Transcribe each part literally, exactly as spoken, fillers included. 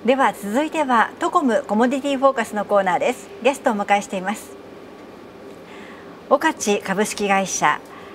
では続いてはトコムコモディティフォーカスのコーナーです。ゲストをお迎えしています。岡地株式会社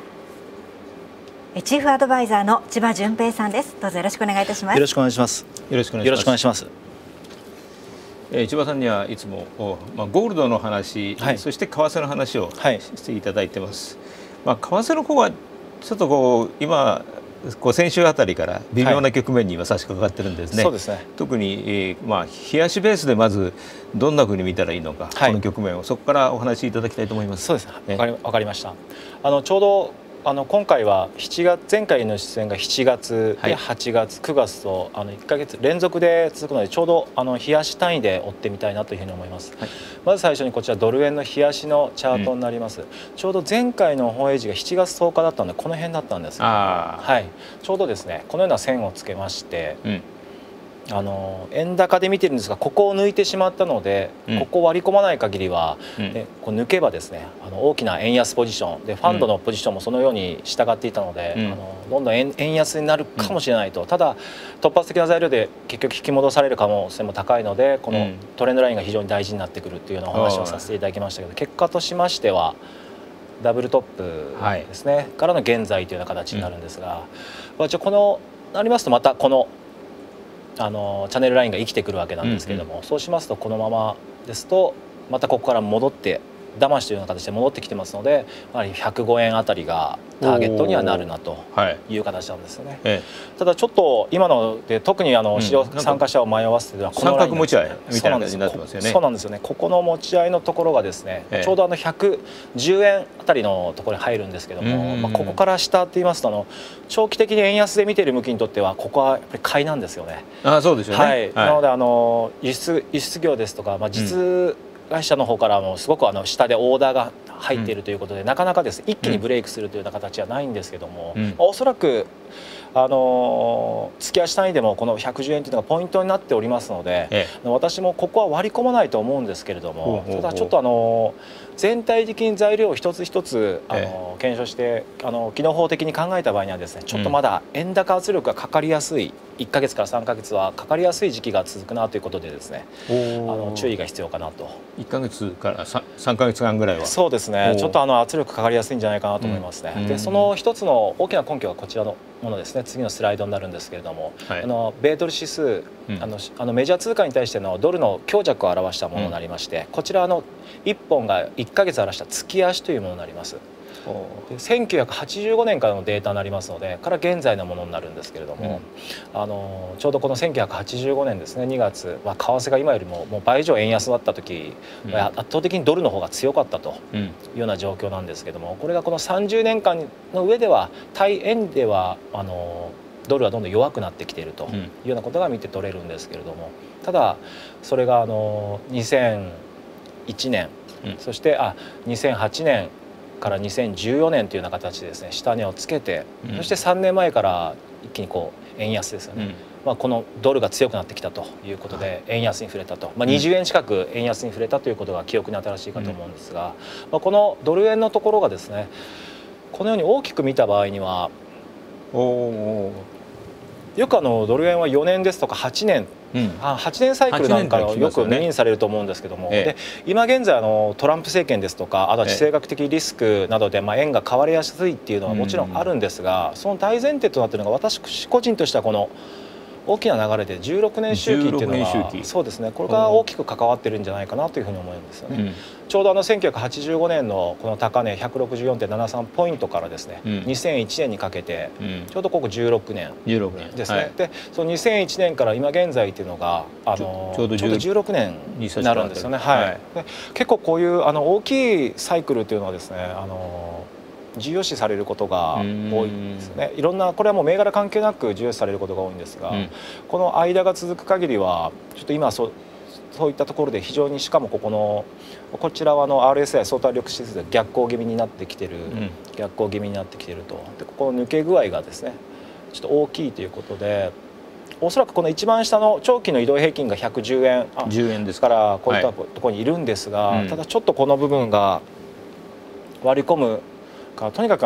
チーフアドバイザーの千葉純平さんです。どうぞよろしくお願いいたします。 よろしくお願いします。 よろしくお願いします。えー、千葉さんにはいつも、まあ、ゴールドの話、はい、そして為替の話をしていただいてます。はい、まあ、為替の方はちょっとこう今こう先週あたりから微妙な局面に今差し掛かってるんですね。 そうですね。 特に、えー、まあ冷やしベースでまずどんなふうに見たらいいのか、はい、この局面をそこからお話しいただきたいと思います。 そうですね。わかり、わかりました。あのちょうどあの今回はしちがつ、前回の出演がしちがつではちがつ、くがつとあのいっかげつ連続で続くので、ちょうどあの冷やし単位で追ってみたいなというふうに思います。はい、まず最初にこちらドル円の冷やしのチャートになります。うん、ちょうど前回の本営時がしちがつとおかだったのでこの辺だったんですけど、はい、ちょうどですねこのような線をつけまして。うん、あの円高で見てるんですが、ここを抜いてしまったので、うん、ここを割り込まない限りは、うん、でこう抜けばですねあの大きな円安ポジションでファンドのポジションもそのように従っていたので、うん、あのどんどん 円, 円安になるかもしれないと、うん、ただ突発的な材料で結局引き戻される可能性も高いので、このトレンドラインが非常に大事になってくるというようなお話をさせていただきましたけど、結果としましてはダブルトップですね、はい、からの現在というような形になるんですが、うん、じゃこのなりますとまたこのあのチャンネルラインが生きてくるわけなんですけれども、うんうん、そうしますとこのままですとまたここから戻って騙しというような形で戻ってきてますので、やはりひゃくごえんあたりがターゲットにはなるなという形なんですよね。はい、ただちょっと今ので特にあの市場参加者を迷わせているのはこのライン三角持ち合いみたいな感じになってますよね。 そうなんですよね。ここの持ち合いのところがですね、ええ、ちょうどあのひゃくじゅうえんあたりのところに入るんですけども、まあここから下って言いますとあの長期的に円安で見ている向きにとってはここはやっぱり買いなんですよね。 ああそうですよね。 はい。はい、なのであの輸出輸出業ですとか、まあ実、うん会社の方からもすごくあの下でオーダーが入っているということで、うん、なかなかです、ね、一気にブレイクするというような形はないんですけども、うん、おそらくあの月足単位でもこのひゃくじゅうえんというのがポイントになっておりますので、ええ、私もここは割り込まないと思うんですけれども、ただちょっとあの全体的に材料を一つ一つあの検証してあの機能法的に考えた場合にはですね、ちょっとまだ円高圧力がかかりやすいいっかげつからさんかげつはかかりやすい時期が続くなということでですね、あの注意が必要かなと。 いっかげつからさんかげつかんぐらいはそうですね、ちょっとあの圧力かかりやすいんじゃないかなと思いますね。うん、でその一つの大きな根拠がこちらのものですね。次のスライドになるんですけれども、はい、あの米ドル指数、うん、あのあのメジャー通貨に対してのドルの強弱を表したものになりまして、うん、こちらのいっぽんがいっかげつ表した月足というものになります。でせんきゅうひゃくはちじゅうごねんからのデータになりますのでから現在のものになるんですけれども、うん、あのちょうどこのせんきゅうひゃくはちじゅうごねんですねにがつ、まあ、為替が今よりももう倍以上円安だった時、うん、圧倒的にドルの方が強かったというような状況なんですけども、これがこのさんじゅうねんかんの上では対円ではあのドルはどんどん弱くなってきているというようなことが見て取れるんですけれども、ただそれがあのにせんいちねん、うん、そしてあにせんはちねんからにせんじゅうよねんというような形でですね下値をつけて、うん、そしてさんねんまえから一気にこう円安ですよね、うん、まあこのドルが強くなってきたということで円安に触れたと、まあ、にじゅうえん近く円安に触れたということが記憶に新しいかと思うんですが、うん、まあこのドル円のところがですねこのように大きく見た場合にはおよくあのドル円はよねんですとかはちねん、うん、はちねんサイクルなんかよく耳にされると思うんですけども、ええ、で今現在あのトランプ政権ですとかあとは地政学的リスクなどでまあ円が買われやすいっていうのはもちろんあるんですが、その大前提となっているのが私個人としてはこの大きな流れでじゅうろくねん周期っていうのがそうですね、これが大きく関わってるんじゃないかなというふうに思うんですよね。うん、ちょうどあのせんきゅうひゃくはちじゅうごねんのこの高値ひゃくろくじゅうよんてんななさんポイントからですね、うん、にせんいちねんにかけてちょうどここじゅうろくねんですね。はい、でそのにせんいちねんから今現在っていうのがあのちょうどじゅうろくねんになるんですよね。はい。で結構こういうあの大きいサイクルっていうのはですね、あの重要視されることが多いんですね。いろんなこれはもう銘柄関係なく重要視されることが多いんですが、うん、この間が続く限りはちょっと今そうそういったところで非常にしかもここのこちらはあの アールエスアイ 相対力指数で逆行気味になってきてる、うん、逆行気味になってきてると。でここの抜け具合がですねちょっと大きいということで、おそらくこの一番下の長期の移動平均がひゃくじゅうえんじゅうえんですからこういったところにいるんですが、はい、ただちょっとこの部分が割り込むかとにかくあの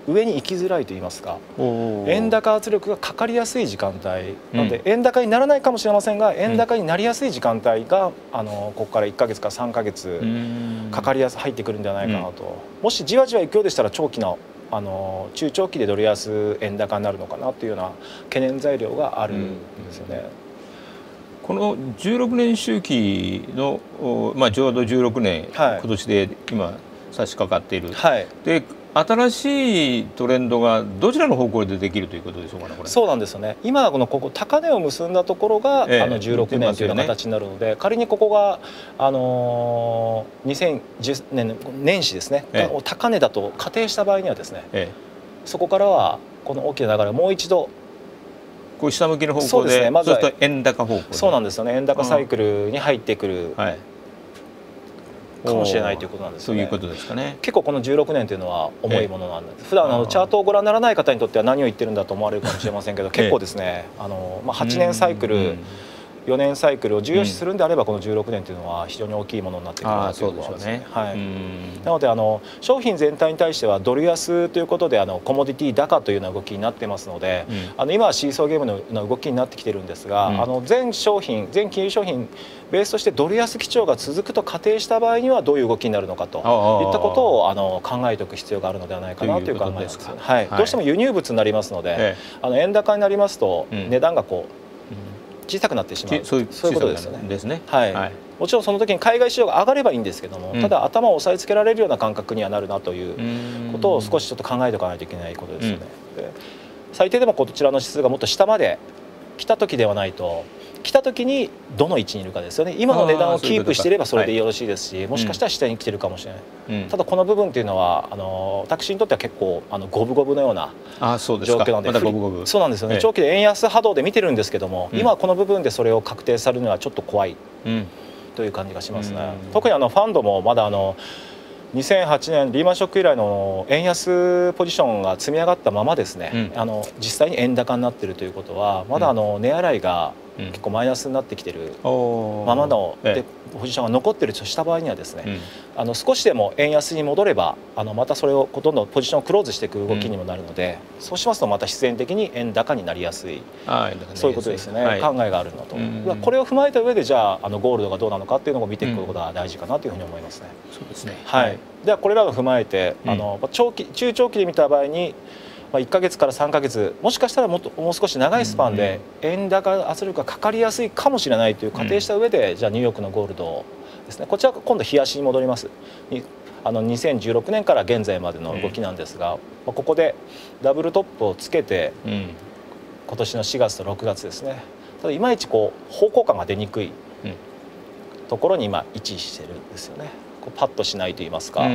上に行きづらいと言いますか、円高圧力がかかりやすい時間帯なので、円高にならないかもしれませんが、円高になりやすい時間帯があのここからいっかげつかさんかげつかかりやす入ってくるんじゃないかなと。もしじわじわいくようでしたら長期のあの中長期でドル安円高になるのかなというような懸念材料があるんですよね。 このじゅうろくねん周期の、まあ、ちょうどじゅうろくねん、はい、今年で今差し掛かっている、はい、で新しいトレンドがどちらの方向でできるということでしょうかね。これそうなんですよね。今このここ高値を結んだところが、ええ、あのじゅうろくねんというような形になるので、ね、仮にここがあのー、にせんじゅうねん年始ですね、ええ、高値だと仮定した場合にはですね、ええ、そこからはこの大きな流れをもう一度こう下向きの方向で、そうですね、まずはそうすると円高方向で、 そうなんですよね、円高サイクルに入ってくる、はい、かもしれないということなんですよね。 そういうことですかね。 結構このじゅうろくねんというのは重いものなんです。普段あのチャートをご覧にならない方にとっては何を言ってるんだと思われるかもしれませんけど、結構ですね、あのまあはちねんサイクル、よねんサイクルを重要視するんであれば、このじゅうろくねんというのは非常に大きいものになってくるなということですね。はい。なのであの商品全体に対してはドル安ということであのコモディティ高というような動きになってますので、うん、あの今はシーソーゲームのような動きになってきてるんですが、うん、あの全商品全金融商品ベースとしてドル安基調が続くと仮定した場合にはどういう動きになるのかといったことをあの考えておく必要があるのではないかなという考えです。はい。どうしても輸入物になりますので、ええ、あの円高になりますと値段がこう、小さくなってしまう、そういうことですよね。ですね。はい。はい、もちろんその時に海外市場が上がればいいんですけども、うん、ただ頭を押さえつけられるような感覚にはなるなということを少しちょっと考えておかないといけないことですよね。うん、で最低でもこちらの指数がもっと下まで来た時ではないと、来た時にどの位置にいるかですよね。今の値段をキープしていればそれでよろしいですし、もしかしたら下に来てるかもしれない、うん、ただこの部分っていうのはあの私にとっては結構あの五分五分のような状況なんで、ま、そうなんですよね、ええ、長期で円安波動で見てるんですけども、うん、今この部分でそれを確定されるのはちょっと怖い、うん、という感じがしますね。うん、特にあのファンドもまだあのにせんはちねんリーマンショック以来の円安ポジションが積み上がったままですね、うん、あの実際に円高になっているということはまだあの値洗いが結構マイナスになってきているままのでポジションが残っているとした場合にはですね、うん、あの少しでも円安に戻ればあのまたそれをどんどんポジションをクローズしていく動きにもなるので、うん、そうしますとまた必然的に円高になりやすい、そういうことですね、はい、考えがあるのと、うん、これを踏まえた上でじゃああのゴールドがどうなのかっていうのを見ていくことが大事かなというふうに思いますね。 そうですね。 はい。ではこれらを踏まえて、あの長期中長期で見た場合にいっかげつからさんかげつ、もしかしたらもっともう少し長いスパンで円高圧力がかかりやすいかもしれないという仮定した上で、じゃあニューヨークのゴールドですね、こちら今度冷やしに戻ります。あのにせんじゅうろくねんから現在までの動きなんですが、ここでダブルトップをつけて今年のしがつとろくがつですね、ただいまいちこう方向感が出にくいところに今位置してるんですよね。こうパッとしないと言いますか、はい、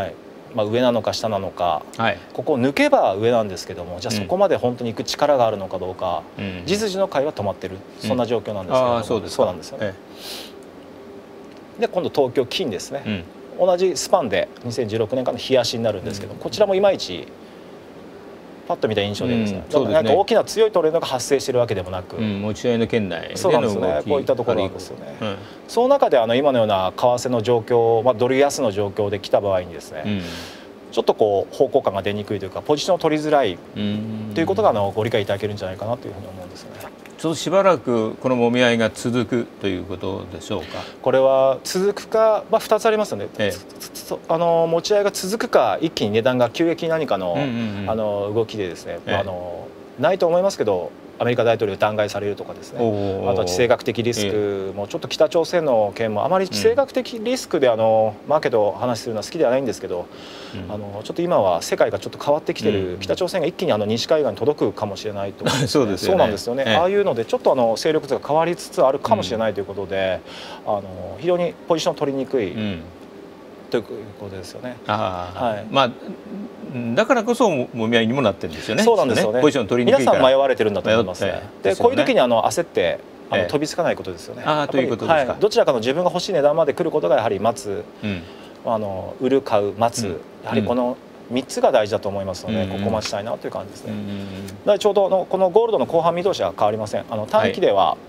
まあ、上なのか下なのか、はい、ここを抜けば上なんですけども、じゃあそこまで本当に行く力があるのかどうか、うん、実需の買いは止まってる、そんな状況なんですけれども、うん、そうですそうなんですよね。ええ、で今度東京金ですね、うん、同じスパンでにせんじゅうろくねんからの冷やしになるんですけど、うん、こちらもいまいちパッと見た印象でですね、うん、なんか大きな強いトレンドが発生しているわけでもなく、うん、 持ち合いの圏内での動き、 そうなんですね、こういったところなんですよね。うん、その中であの今のような為替の状況、まあ、ドル安の状況で来た場合にですね、うん、ちょっとこう方向感が出にくいというかポジションを取りづらいということがあのご理解いただけるんじゃないかなというふうに思うんですよね。 ちょっとしばらくこの揉み合いが続くということでしょうか。 これは続くか、まあ、ふたつありますよね。ええ、あの持ち合いが続くか、一気に値段が急激に何かの、あの動きでですね、ええ、あのないと思いますけど、アメリカ大統領弾劾されるとかですね、あとは地政学的リスクも、ちょっと北朝鮮の件もあまり地政学的リスクであのマーケットを話するのは好きではないんですけど、うん、あのちょっと今は世界がちょっと変わってきてる、うん、北朝鮮が一気にあの西海岸に届くかもしれないと、 そうですよね、 そうなんですよね、ええ、ああいうのでちょっとあの勢力図が変わりつつあるかもしれないということで、うん、あの非常にポジションを取りにくい、うん、ということですよね。 あ、はい、まあだからこそもみ合いにもなってるんですよね。 そうなんですよね。 ポジション取りにくいから皆さん迷われてるんだと思いますね。で、こういう時にあの焦ってあの飛びつかないことですよね。 ああ、ということですか。 どちらかの自分が欲しい値段まで来ることがやはり待つ、あの売る買う待つ、やはりこのみっつが大事だと思いますので、ここ待ちたいなという感じですね。だからちょうどのこのゴールドの後半見通しは変わりません。あの短期では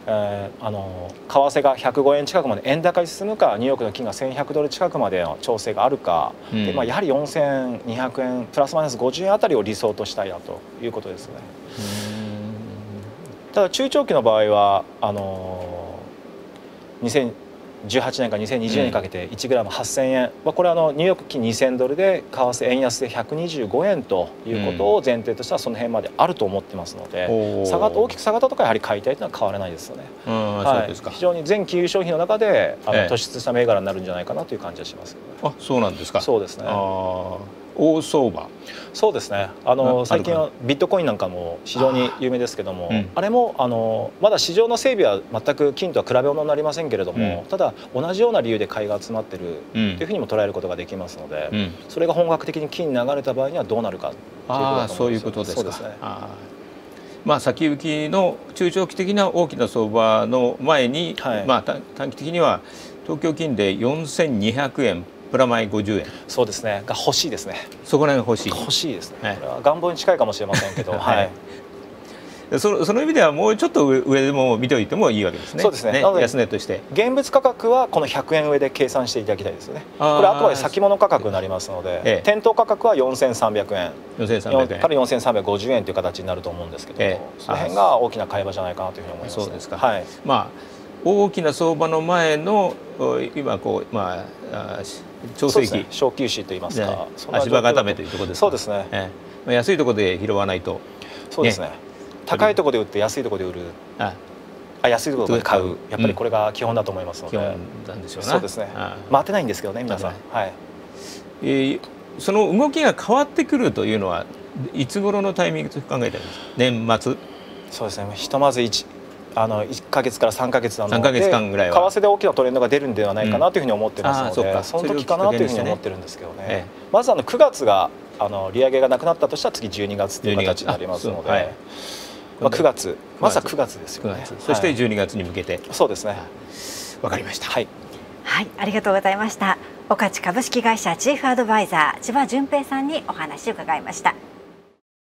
えー、あの為替がひゃくごえん近くまで円高に進むか、ニューヨークの金がせんひゃくドル近くまでの調整があるか、うん、でまあ、やはりよんせんにひゃくえんプラスマイナスごじゅうえんあたりを理想としたいなということですね。ただ中長期の場合はあのにせんじゅうはちねんからにせんにじゅうねんにかけていちグラムはっせんえん、まあ、これはあのニューヨーク金にせんドルで為替円安でひゃくにじゅうごえんということを前提としてはその辺まであると思ってますので、うん、下が大きく下がったとかやはり買いたいというのは変わらないですよね。はい、非常に全金融商品の中であの突出した銘柄になるんじゃないかなという感じがします、ね。 あ、そうなんですか。 そうですね。 あ、大相場。 そうですね。あの最近はビットコインなんかも非常に有名ですけども、あ,、うん、あれもあのまだ市場の整備は全く金とは比べ物になりませんけれども、うん、ただ同じような理由で買いが集まってるというふうにも捉えることができますので、うん、それが本格的に金に流れた場合にはどうなるかということだと思います。 そういうことですか。そうですね。あ、まあ、先行きの中長期的な大きな相場の前に、はい、まあ、短期的には東京金でよんせんにひゃくえんプラマイごじゅうえん、 そうですね、が欲しいですね。 そこら辺が欲しい。 欲しいですね。はい、これは願望に近いかもしれませんけど、はい。 そのその意味ではもうちょっと上でも見ておいてもいいわけですね。 そうですね。ね、 安値として現物価格はこのひゃくえん上で計算していただきたいですよね。これあくまで先物価格になりますので、ええ、店頭価格はよんせんさんびゃくえん、よんせんさんびゃくえんからよんせんさんびゃくごじゅうえんという形になると思うんですけども、ええ、その辺が大きな買い場じゃないかなというふうに思います。 そうですか。 はい。 まあ大きな相場の前の今こうまあ調整期、 小休止といいますか、 足場固めというところですか。 そうですね。 ええ、安いところで拾わないと。 そうですね。高いところで売って安いところで売る。あ、あ、安いところで買う。やっぱりこれが基本だと思いますので。 基本なんでしょうね。 そうですね。回ってないんですけどね、皆さん。はい。 えー、その動きが変わってくるというのはいつ頃のタイミングと考えてありますか。年末。 そうですね。ひとまず一あのいっかげつからさんかげつなので、 さんかげつかんぐらいは為替で大きなトレンドが出るんではないかなというふうに思ってますので、うん、そ, その時かなというふうに思ってるんですけどね。ええ、まずあのくがつがあの利上げがなくなったとしたら次じゅうにがつという形になりますので、はい、まあ、くがつ、まずはくがつですよね。 そしてじゅうにがつに向けて、はい、 そうですね。 わかりました。 はい、 はい、ありがとうございました。岡地株式会社チーフアドバイザー千葉純平さんにお話を伺いました。